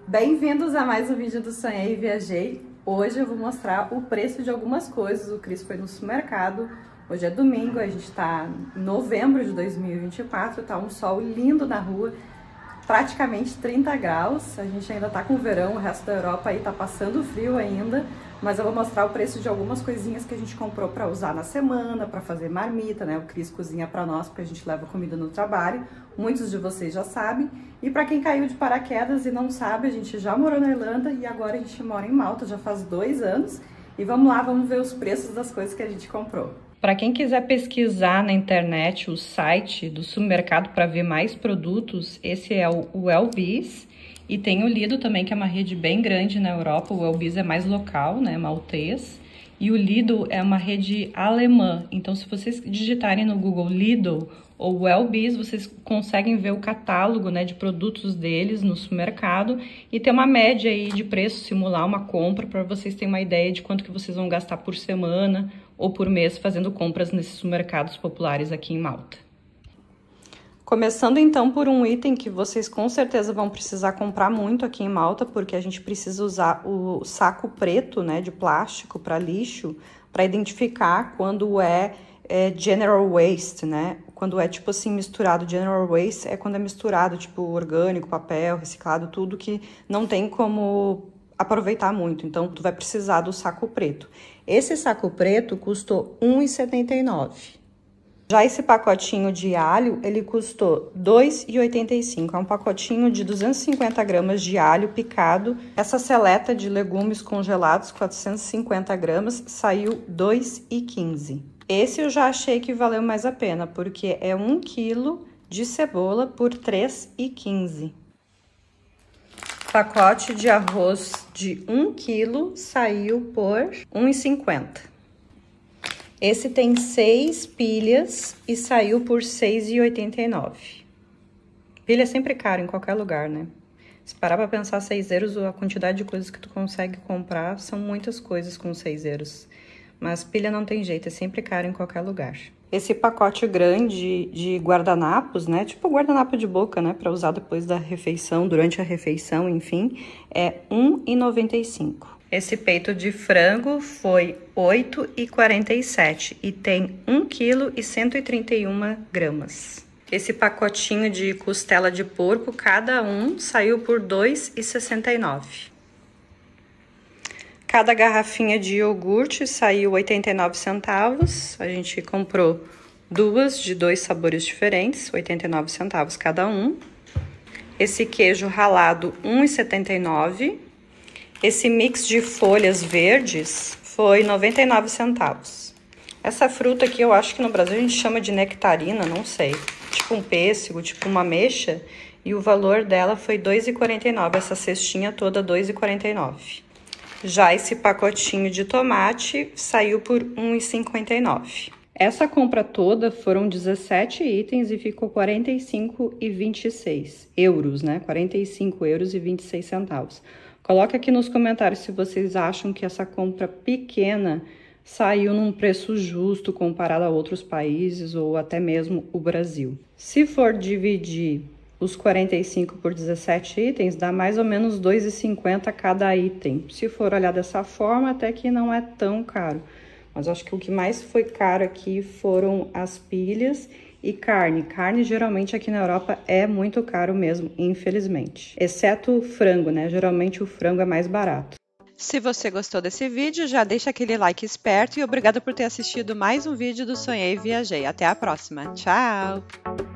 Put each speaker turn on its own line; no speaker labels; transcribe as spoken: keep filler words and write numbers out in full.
Bem-vindos a mais um vídeo do Sonhei e Viajei. Hoje eu vou mostrar o preço de algumas coisas. O Cris foi no supermercado. Hoje é domingo, a gente tá em novembro de dois mil e vinte e quatro, tá um sol lindo na rua, praticamente trinta graus. A gente ainda tá com verão, o resto da Europa aí tá passando frio ainda, mas eu vou mostrar o preço de algumas coisinhas que a gente comprou para usar na semana, para fazer marmita, né? O Cris cozinha para nós, porque a gente leva comida no trabalho. Muitos de vocês já sabem. E para quem caiu de paraquedas e não sabe, a gente já morou na Irlanda e agora a gente mora em Malta, já faz dois anos. E vamos lá, vamos ver os preços das coisas que a gente comprou. Para quem quiser pesquisar na internet o site do supermercado para ver mais produtos, esse é o Welbees. E tem o Lidl também, que é uma rede bem grande na Europa. O Welbees é mais local, né, maltês. E o Lidl é uma rede alemã. Então, se vocês digitarem no Google Lidl ou Welbees, vocês conseguem ver o catálogo, né, de produtos deles no supermercado e ter uma média aí de preço, simular uma compra para vocês terem uma ideia de quanto que vocês vão gastar por semana ou por mês fazendo compras nesses supermercados populares aqui em Malta. Começando então por um item que vocês com certeza vão precisar comprar muito aqui em Malta, porque a gente precisa usar o saco preto, né, de plástico para lixo, para identificar quando é, é general waste, né? Quando é tipo assim misturado, general waste é quando é misturado tipo orgânico, papel, reciclado, tudo que não tem como aproveitar muito. Então tu vai precisar do saco preto. Esse saco preto custou um real e setenta e nove centavos. Já esse pacotinho de alho, ele custou dois reais e oitenta e cinco centavos. É um pacotinho de duzentos e cinquenta gramas de alho picado. Essa seleta de legumes congelados, quatrocentos e cinquenta gramas, saiu dois reais e quinze centavos. Esse eu já achei que valeu mais a pena, porque é um quilo de cebola por três reais e quinze centavos. Pacote de arroz de um quilo saiu por um real e cinquenta centavos. Esse tem seis pilhas e saiu por seis reais e oitenta e nove centavos. Pilha é sempre caro em qualquer lugar, né? Se parar pra pensar, seis euros, a quantidade de coisas que tu consegue comprar são muitas coisas com seis euros. Mas pilha não tem jeito, é sempre caro em qualquer lugar. Esse pacote grande de guardanapos, né? Tipo guardanapo de boca, né? Pra usar depois da refeição, durante a refeição, enfim, é um real e noventa e cinco centavos. Esse peito de frango foi oito reais e quarenta e sete centavos e tem um quilo e cento e trinta e uma gramas. Esse pacotinho de costela de porco, cada um saiu por dois reais e sessenta e nove centavos. Cada garrafinha de iogurte saiu oitenta e nove centavos. A gente comprou duas de dois sabores diferentes, oitenta e nove centavos cada um. Esse queijo ralado, um real e setenta e nove centavos. Esse mix de folhas verdes foi noventa e nove centavos. Essa fruta aqui eu acho que no Brasil a gente chama de nectarina, não sei. Tipo um pêssego, tipo uma ameixa. E o valor dela foi dois reais e quarenta e nove centavos. Essa cestinha toda, dois reais e quarenta e nove centavos. Já esse pacotinho de tomate saiu por um real e cinquenta e nove centavos. Essa compra toda foram dezessete itens e ficou quarenta e cinco reais e vinte e seis euros, né? quarenta e cinco euros e vinte e seis centavos. Coloca aqui nos comentários se vocês acham que essa compra pequena saiu num preço justo comparado a outros países ou até mesmo o Brasil. Se for dividir os quarenta e cinco por dezessete itens, dá mais ou menos dois reais e cinquenta centavos cada item. Se for olhar dessa forma, até que não é tão caro. Mas acho que o que mais foi caro aqui foram as pilhas e carne. Carne, geralmente, aqui na Europa é muito caro mesmo, infelizmente. Exceto o frango, né? Geralmente o frango é mais barato. Se você gostou desse vídeo, já deixa aquele like esperto e obrigada por ter assistido mais um vídeo do Sonhei e Viajei. Até a próxima. Tchau!